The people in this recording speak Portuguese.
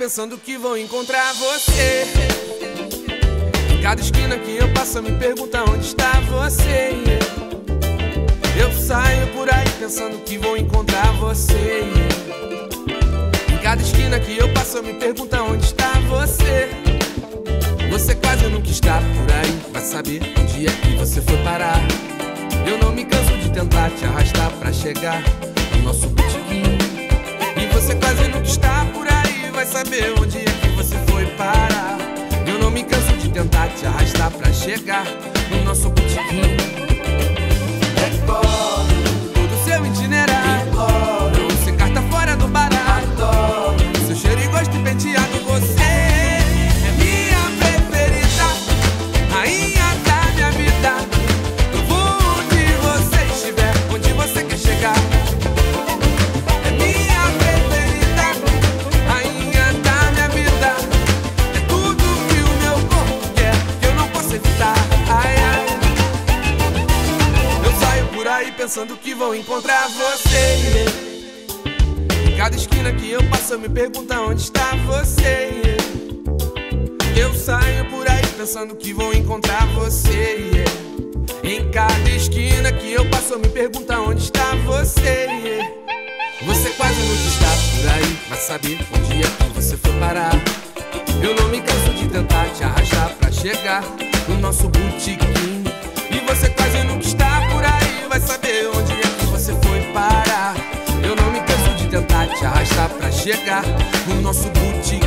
pensando que vou encontrar você. Em cada esquina que eu passo me pergunta onde está você. Eu saio por aí pensando que vou encontrar você. Em cada esquina que eu passo me pergunta onde está você. Você quase nunca está por aí, vai saber onde é que você foi parar. Eu não me canso de tentar te arrastar pra chegar no nosso botequim. E você quase nunca está por aí, vai saber onde é que você foi parar. Eu não me canso de tentar te arrastar pra chegar no nosso botequim. Decoro todo seu itinerário, não sem carta fora do baralho. Seu cheiro e gosto e penteado, você é minha preferida, rainha da minha vida. Eu vou onde você estiver, onde você quer chegar. É minha preferida, rainha da minha vida. É tudo que o meu corpo quer, que eu não posso evitar. Ai, ai. Eu saio por aí pensando que vou encontrar você. Em cada esquina que eu passo eu me pergunto onde está você. Eu saio por aí pensando que vou encontrar você. Em cada esquina que eu passo eu me pergunto onde está você. Você quase nunca está por aí, vai saber onde é que você foi parar. Eu não me canso de tentar te arrastar pra chegar no nosso botequim. E você quase nunca está por aí, vai saber onde é que você foi parar. Eu não me canso de tentar te arrastar pra chegar no nosso botequim.